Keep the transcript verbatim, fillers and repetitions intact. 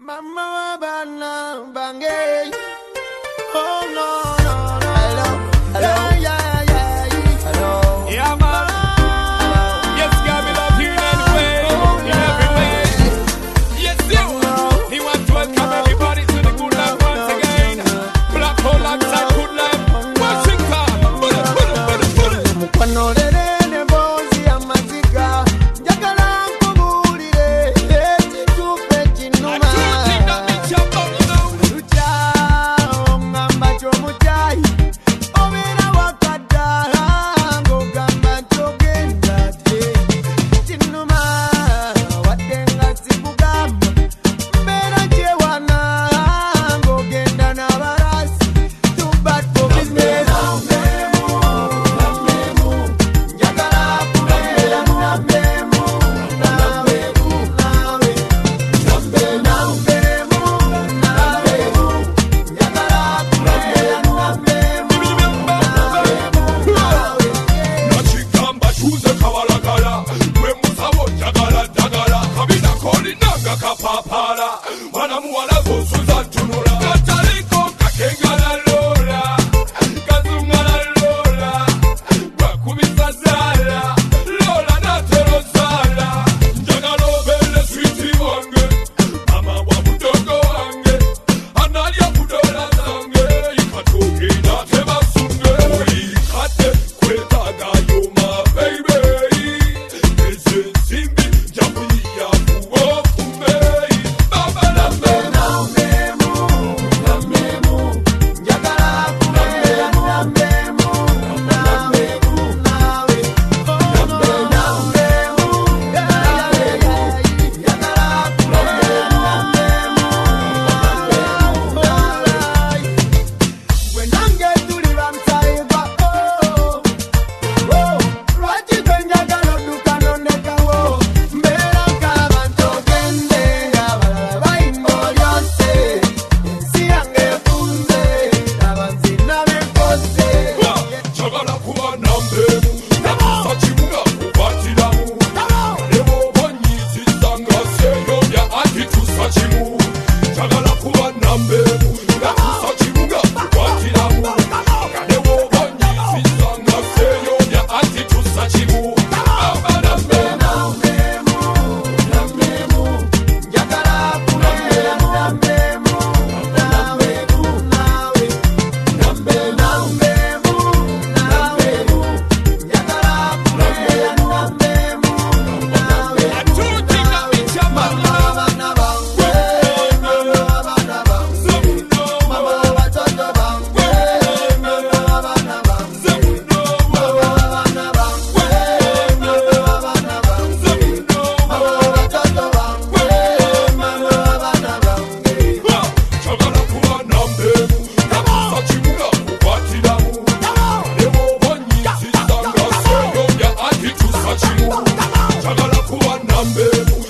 Mama bana bange. Oh no no no. Hello, hello, yeah yeah yeah. Hello. Yeah man. Hello. Yes, God, me love you in any way, oh, in every way. Yes, you. He wants to welcome everybody to the good life once again. Black hole alongside good life. Washington. Put it, put it, put it, put it. Mukwano lere ne bozi amaziga. Njagala nkubulire ekituufu ekinuma. Chagala kuwa nambe.